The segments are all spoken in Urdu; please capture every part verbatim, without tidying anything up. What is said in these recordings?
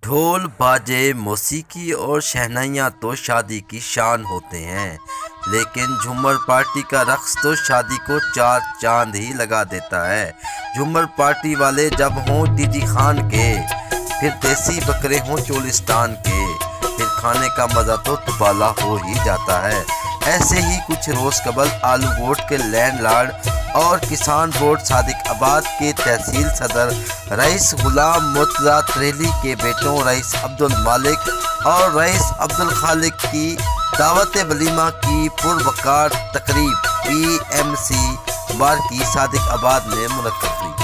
ڈھول باجے موسیقی اور شہنائیاں تو شادی کی شان ہوتے ہیں، لیکن جھومر پارٹی کا رقص تو شادی کو چار چاند ہی لگا دیتا ہے۔ جھومر پارٹی والے جب ہوں ٹی ٹی خان کے، پھر دیسی بکرے ہوں چولستان کے، پھر کھانے کا مزہ تو تبالا ہو ہی جاتا ہے۔ ایسے ہی کچھ روز قبل آلو بورڈ کے لینڈ لارڈ اور کسان بورڈ صادق آباد کے تحصیل صدر رئیس غلام مرتضیٰ تریلی کے بیٹوں رئیس عبدالمالک اور رئیس عبدالخالق کی دعوت ولیمہ کی پروقار تقریب پی ایم سی بار کی صادق آباد میں منعقد ہوئی،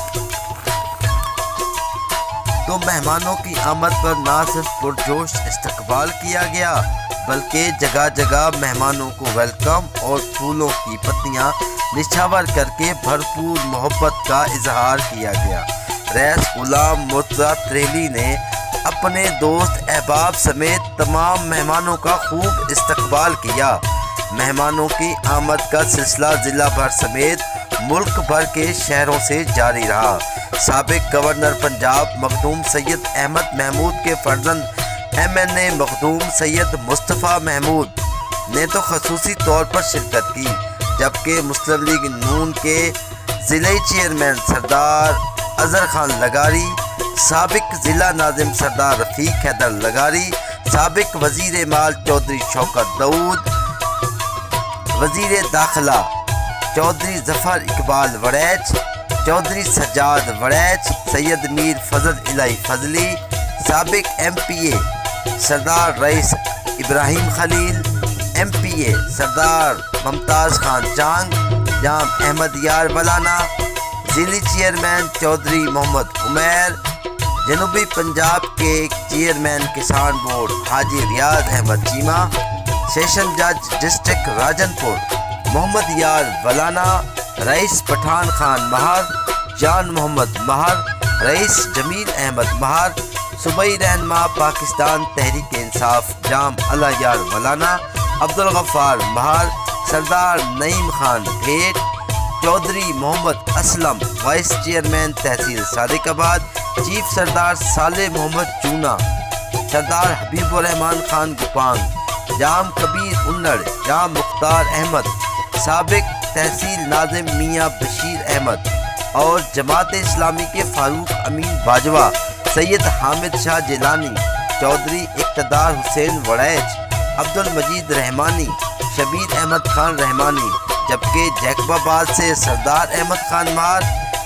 تو مہمانوں کی آمد پر نہ صرف پرجوش استقبال کیا گیا بلکہ جگہ جگہ مہمانوں کو ویلکم اور پھولوں کی پتیاں نچھاور کر کے بھرپور محبت کا اظہار کیا گیا۔ رئیس غلام مرتضیٰ تریلی نے اپنے دوست احباب سمیت تمام مہمانوں کا خوب استقبال کیا۔ مہمانوں کی آمد کا سلسلہ ضلع بھر سمیت ملک بھر کے شہروں سے جاری رہا۔ سابق گورنر پنجاب مخدوم سید احمد محمود کے فرزند M N A Makhdoom Syed Mustafa Mahmood نے تو خصوصی طور پر شرکت کی، جبکہ مسلم لیگ نون کے ضلعی چیئرمین سردار اظہر خان لغاری، سابق ضلع ناظم سردار رفیق حیدر لغاری، سابق وزیر مال چودھری شوکت داؤد، وزیر داخلہ چودھری ظفر اقبال وڑیچ، چودھری سجاد وڑیچ، سید میر فضل الہی فضلی، سابق ایم پی اے سردار رئیس ابراہیم خلیل، ایم پی اے سردار ممتاز خان چانگ، جام احمد یار ولانا، ضلعی چیئرمین چودھری محمد عمیر، جنوبی پنجاب کے چیئرمین کسان بورڈ حاجی ریاض احمد چیمہ، سیشن جج ڈسٹرکٹ راجن پور محمد یار ولانا، رئیس پٹھان خان مہر، جان محمد مہر، رئیس جمیل احمد مہر، صوبائی رہنما پاکستان تحریک انصاف جام اللہ یار ولانا، Abdul Ghaffar Mehr, Sardar Naeem Khan Bhet, Chaudhry Muhammad Aslam vice chairman tehsil Sadiqabad, chief سردار صالح محمد چونا، سردار حبیب الرحمان خان گپانگ، جام کبیر انڑ، جام مختار احمد، سابق تحصیل ناظم میاں بشیر احمد اور جماعت اسلامی کے فاروق امین باجوہ، سید حامد شاہ جیلانی، چودھری اقتدار حسین وڑیچ، عبدالمجید رحمانی، شبیر احمد خان رحمانی، جبکہ جیکب آباد سے سردار احمد خان مہر،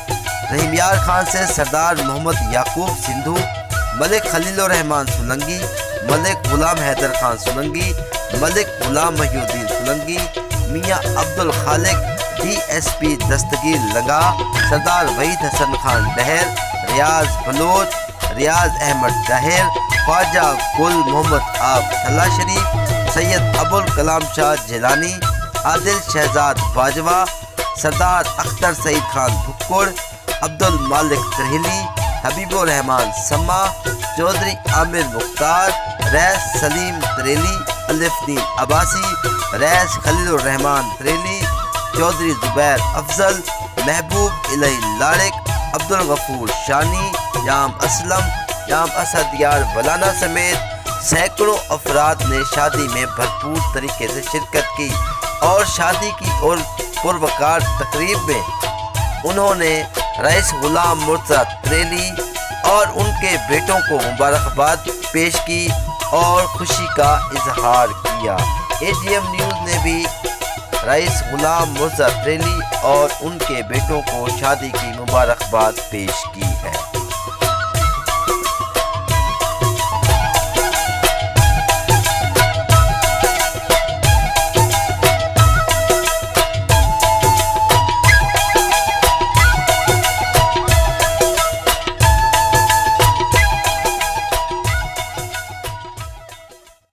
رحیم یار خان سے سردار محمد یعقوب سندھو، ملک خلیل الرحمان سولنگی، ملک غلام حیدر خان سولنگی، ملک غلام محی الدین Solangi, Mian Abdul Khaliq D S P Dastgir لگا، سردار وحید حسن خان ڈہر، ریاض بلوچ، ریاض احمد ڈہر، خواجہ گل محمد آب تھلہ شریف، سید ابوالکلام شاہ جیلانی، عادل شہزاد باجوہ، سردار اختر سعید خان بھکڑ، عبدالمالک تریلی، حبیب الرحمان سما، چودھری عامر مختار، رئیس سلیم تریلی، الف دین عباسی، رئیس خلیل الرحمان تریلی، چودھری زبیر افضل، محبوب الہی لاڑک، عبدالغفور شانی، جام اسلم، جام اسد یار ولانا سمیت سینکڑوں افراد نے شادی میں بھرپور طریقے سے شرکت کی، اور شادی کی اور پروقار تقریب میں انہوں نے رئیس غلام مرتضیٰ تریلی اور ان کے بیٹوں کو مبارکباد پیش کی اور خوشی کا اظہار کیا۔ اے جی ایم نیوز نے بھی رئیس غلام مرتضیٰ تریلی اور ان کے بیٹوں کو شادی کی مبارکباد پیش کی۔